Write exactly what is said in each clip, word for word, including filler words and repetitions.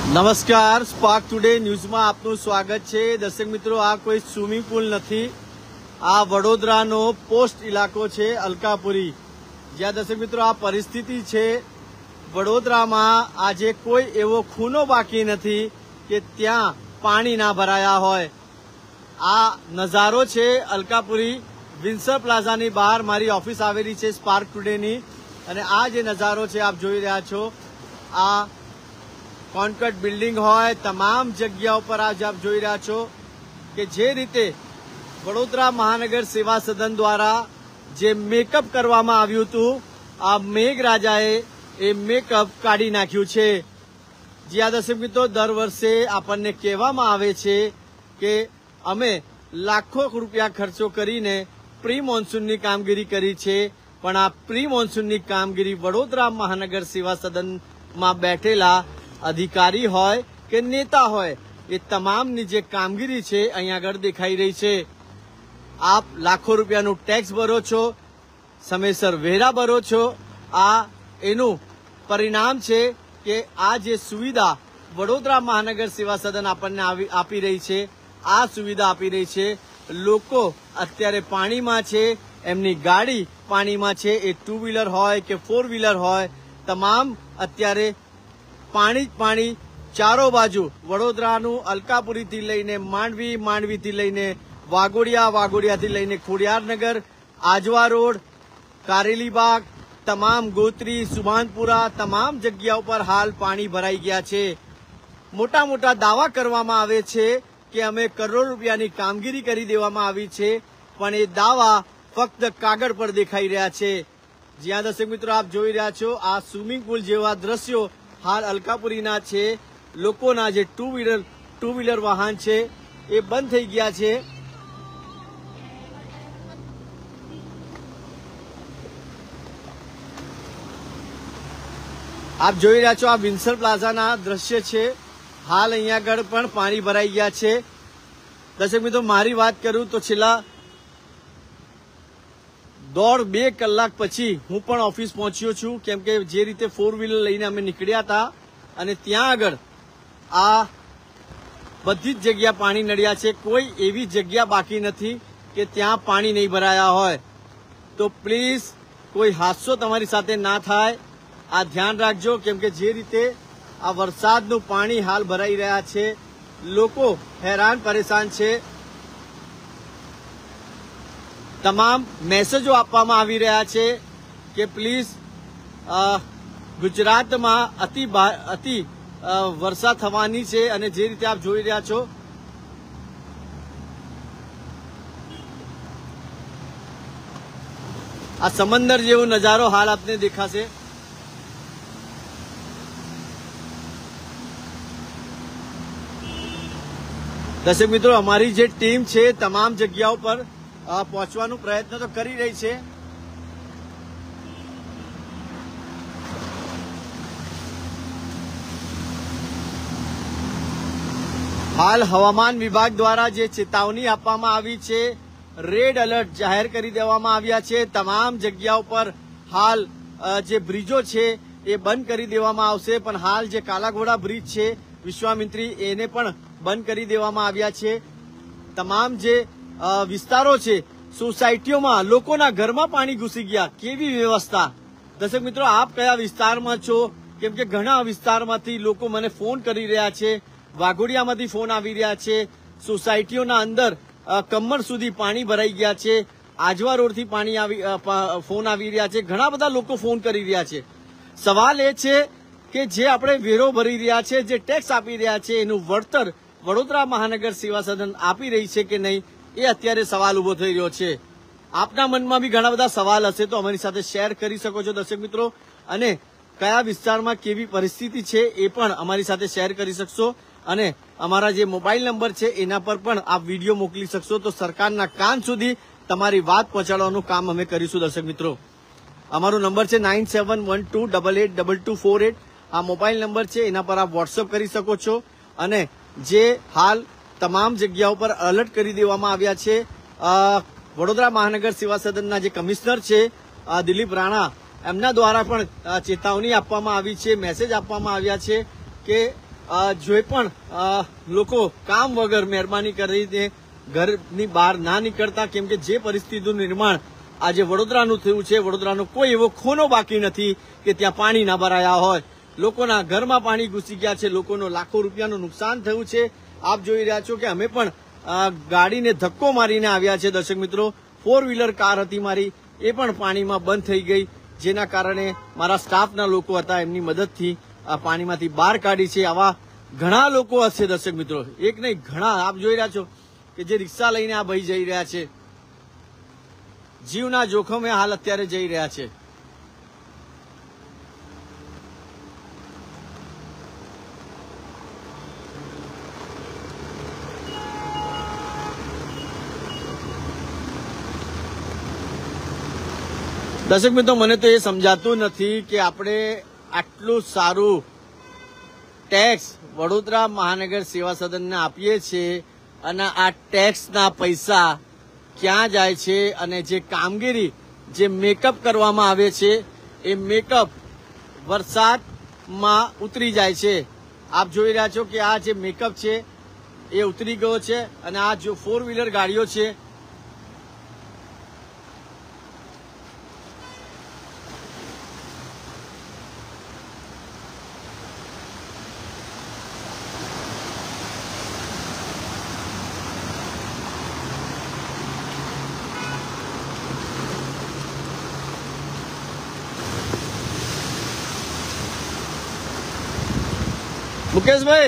નમસ્કાર, spark today ન્યૂઝમાં આપનું સ્વાગત છે। દર્શક મિત્રો, આ કોઈ સ્વિમિંગ પુલ નથી, આ વડોદરાનો પોસ્ટ ઇલાકો છે અલકાપુરી, જ્યાં દર્શક મિત્રો આ પરિસ્થિતિ છે। વડોદરામાં આજે કોઈ એવો ખૂણો બાકી નથી કે ત્યાં પાણી ના ભરાયા હોય। આ નજારો છે અલકાપુરી વિન્સર પ્લાઝાની બહાર મારી ઓફિસ આવેલી છે સ્પાર્ક ટુડેની, અને આ જે નજારો છે આપ જોઈ રહ્યા છો, આ કોન્ક્રીટ બિલ્ડિંગ હોય તમામ જગ્યાઓ પર આજ આપ જોઈ રહ્યા છો કે જે રીતે વડોદરા મહાનગર સેવા સદન દ્વારા જે મેકઅપ કરવામાં આવ્યું હતું, આ મેઘરાજાએ એ મેકઅપ કાઢી નાખ્યું છે। જ્યાં દર્શક મિત્રો દર વર્ષે આપણને કહેવામાં આવે છે કે અમે લાખો રૂપિયા ખર્ચો કરીને પ્રી મોન્સૂનની કામગીરી કરી છે, પણ આ પ્રી મોન્સૂનની કામગીરી વડોદરા મહાનગર સેવા સદનમાં બેઠેલા અધિકારી હોય કે નેતા હોય, એ તમામની જે કામગીરી છે અહીંયા આગળ દેખાઈ રહી છે। આપ લાખો રૂપિયાનું ટેક્સ ભરો છો, સમયસર વેરા ભરો છો, આ એનું પરિણામ છે કે આ જે સુવિધા વડોદરા મહાનગર સેવા સદન આપણને આપી રહી છે, આ સુવિધા આપી રહી છે। લોકો અત્યારે પાણીમાં છે, એમની ગાડી પાણીમાં છે, એ ટુ વ્હીલર હોય કે ફોર વ્હીલર હોય, તમામ અત્યારે પાણી જ પાણી ચારો બાજુ। વડોદરાનું અલકાપુરીથી લઈને માંડવી, માંડવીથી લઈને વાઘોડિયા, વાઘોડિયાથી લઈને ખોડિયારનગર, આજવા રોડ, કારેલીબાગ, તમામ ગોત્રી, સુભાનપુરા, તમામ જગ્યાઓ પર હાલ પાણી ભરાઈ ગયા છે। મોટા મોટા દાવા કરવામાં આવે છે કે અમે કરોડ રૂપિયાની કામગીરી કરી દેવામાં આવી છે, પણ એ દાવા ફક્ત કાગળ પર દેખાઈ રહ્યા છે। જ્યાં દર્શક મિત્રો આપ જોઈ રહ્યા છો, આ સ્વિમિંગ પુલ જેવા દ્રશ્યો હાલ અલકાપુરીના છે। લોકોના જે ટુ વ્હીલર ટુ વ્હીલર વાહન છે એ બંધ થઈ ગયા છે। આપ જોઈ રહ્યા છો આ વિન્સર પ્લાઝાના દ્રશ્ય છે। હાલ અહીંયા આગળ પણ પાણી ભરાઈ ગયા છે। દર્શક મિત્રો મારી વાત કરું તો છેલ્લા દોઢ બે કલાક પછી હું પણ ઓફિસ પહોંચ્યો છું, કેમ કે જે રીતે ફોર વ્હીલર લઈને અમે નીકળ્યા હતા અને ત્યાં આગળ આ બધી જ જગ્યા પાણી નડ્યા છે। કોઈ એવી જગ્યા બાકી નથી કે ત્યાં પાણી નહીં ભરાયા હોય। તો પ્લીઝ કોઈ હાદસો તમારી સાથે ના થાય, આ ધ્યાન રાખજો, કેમ કે જે રીતે આ વરસાદનું પાણી હાલ ભરાઈ રહ્યા છે, લોકો હેરાન પરેશાન છે। તમામ મેસેજો આપવામાં આવી રહ્યા છે કે પ્લીઝ ગુજરાતમાં અતિ અતિ વરસાદ થવાની છે, અને જે રીતે આપ જોઈ રહ્યા છો આ સમંદર જેવો નજારો હાલ આપને દેખાશે। દર્શક મિત્રો, અમારી જે ટીમ છે તમામ જગ્યાઓ પર પહોંચવાનો પ્રયત્ન તો કરી રહી છે। હાલ હવામાન વિભાગ દ્વારા જે ચેતવણી આપવામાં આવી છે, રેડ એલર્ટ જાહેર કરી દેવામાં આવ્યા છે। તમામ જગ્યાઓ પર હાલ જે બ્રિજો છે એ બંધ કરી દેવામાં આવશે, પણ હાલ જે કાલાઘોડા બ્રિજ છે વિશ્વામિત્રી, એને પણ બંધ કરી દેવામાં આવ્યા છે। તમામ જે વિસ્તારો છે, સોસાયટીઓમાં લોકોના ઘરમાં પાણી ઘૂસી ગયા, કેવી વ્યવસ્થા। દર્શક મિત્રો, આપ કયા વિસ્તારમાં છો? કેમ કે ઘણા વિસ્તારમાંથી લોકો મને ફોન કરી રહ્યા છે, વાઘોડિયામાંથી ફોન આવી રહ્યા છે, સોસાયટીઓના અંદર કમર સુધી પાણી ભરાઈ ગયા છે, આજવા રોડથી પાણી આવી ફોન આવી રહ્યા છે, ઘણા બધા લોકો ફોન કરી રહ્યા છે। સવાલ એ છે કે જે આપણે વેરો ભરી રહ્યા છે, જે ટેક્સ આપી રહ્યા છે, એનું વળતર વડોદરા મહાનગર સેવા સદન આપી રહી છે કે નહીં, એ અત્યારે સવાલ ઉભો થઈ રહ્યો છે। આપના મનમાં બી ઘણા બધા સવાલ હશે તો અમારી સાથે શેર કરી શકો છો દર્શક મિત્રો, અને કયા વિસ્તારમાં કેવી પરિસ્થિતિ છે એ પણ અમારી સાથે શેર કરી શકશો, અને અમારા જે મોબાઈલ નંબર છે એના પર પણ આપ વિડીયો મોકલી શકશો, તો સરકારના કાન સુધી તમારી વાત પહોંચાડવાનું કામ અમે કરીશું। દર્શક મિત્રો, અમારો નંબર છે nine seven one two double eight double two four eight, આ મોબાઈલ નંબર છે, એના પર આપ વોટ્સઅપ કરી શકો છો। અને જે હાલ તમામ જગ્યાઓ પર એલર્ટ કરી દેવામાં આવ્યા છે, વડોદરા મહાનગર સેવા સદનના જે કમિશનર છે દિલીપ રાણા, એમના દ્વારા પણ ચેતવણી આપવામાં આવી છે, મેસેજ આપવામાં આવ્યા છે કે જે પણ લોકો કામ વગર મહેરબાની કરીને ઘરની બહાર ના નીકળતા, કેમ કે જે પરિસ્થિતિનું નિર્માણ આજે વડોદરાનું થયું છે, વડોદરાનો કોઈ એવો ખૂણો બાકી નથી કે ત્યાં પાણી ના ભરાયા હોય. લોકોના ઘરમાં પાણી ઘૂસી ગયા છે, લોકોનો લાખો રૂપિયાનું નુકસાન થયું છે. આપ જોઈ રહ્યા છો કે અમે પણ ગાડીને ધક્કો મારીને આવ્યા છે. દર્શક મિત્રો, ફોર વ્હીલર કાર હતી મારી, એ પણ પાણીમાં બંધ થઈ ગઈ, જેના કારણે મારા સ્ટાફના લોકો હતા, એમની મદદથી આ પાણીમાંથી બહાર કાઢી છે. આવા ઘણા લોકો હશે દર્શક મિત્રો, એક નહીં ઘણા. આપ જોઈ રહ્યા છો કે જે રિક્ષા લઈને આ ભાઈ જઈ રહ્યા છે, જીવના જોખમે હાલ અત્યારે જઈ રહ્યા છે. દર્શક મિત્રો, મને તો એ સમજાતું નથી કે આપણે આટલું સારું ટેક્સ વડોદરા મહાનગર સેવા સદનને આપીએ છીએ અને આ ટેક્સના પૈસા ક્યાં જાય છે, અને જે કામગીરી જે મેકઅપ કરવામાં આવે છે એ મેકઅપ વરસાદમાં ઉતરી જાય છે. આપ જોઈ રહ્યા છો કે આ જે મેકઅપ છે એ ઉતરી ગયો છે, અને આ જો ફોર વ્હીલર ગાડીઓ છે મુકેશભાઈ,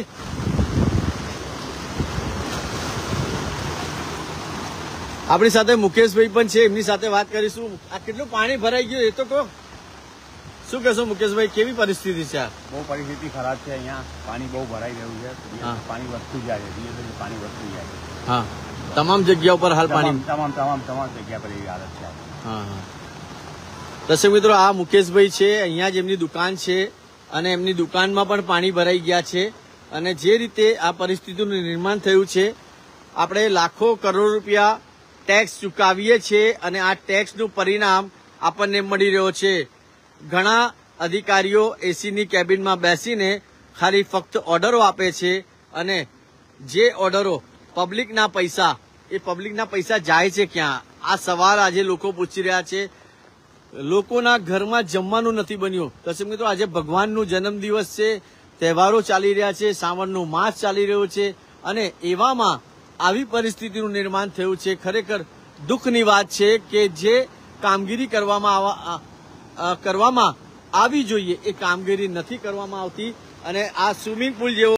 આપણી સાથે મુકેશભાઈ પણ છે, એમની સાથે વાત કરીશું. આ કેટલું પાણી ભરાઈ ગયું એ તો કહો. શું કહેશો મુકેશભાઈ, કેવી પરિસ્થિતિ છે? બહુ પરિસ્થિતિ ખરાબ છે. અહીંયા પાણી બહુ ભરાઈ રહ્યું છે, પાણી વધતું જાય છે, પાણી વધતું જાય છે. હા, તમામ જગ્યા ઉપર હાલ પાણી, તમામ તમામ તમામ જગ્યા પર એવી હાલત છે. હા હા. દર્શક મિત્રો, આ મુકેશભાઈ છે, અહીંયા જ એમની દુકાન છે, અને એમની દુકાનમાં પણ પાણી ભરાઈ ગયા છે. અને જે રીતે આ પરિસ્થિતિનું નિર્માણ થયું છે, આપણે લાખો કરોડ રૂપિયા ટેક્સ ચૂકવીએ છીએ અને આ ટેક્સનું પરિણામ આપણને મળી રહ્યો છે. ઘણા અધિકારીઓ એસીની કેબિનમાં બેસીને ખાલી ફક્ત ઓર્ડરો આપે છે, અને જે ઓર્ડરો પબ્લિકના પૈસા, એ પબ્લિકના પૈસા જાય છે ક્યાં? આ સવાલ આજે લોકો પૂછી રહ્યા છે. લોકોના ઘરમાં જમવાનું નથી બન્યું. દર્શક મિત્રો, આજે ભગવાનનું જન્મદિવસ છે, તહેવારો ચાલી રહ્યા છે, શ્રાવણનું માસ ચાલી રહ્યો છે, અને એવામાં આવી પરિસ્થિતિનું નિર્માણ થયું છે. ખરેખર દુઃખની વાત છે કે જે કામગીરી કરવામાં કરવામાં આવી જોઈએ એ કામગીરી નથી કરવામાં આવતી. અને આ સ્વિમિંગ પુલ જેવો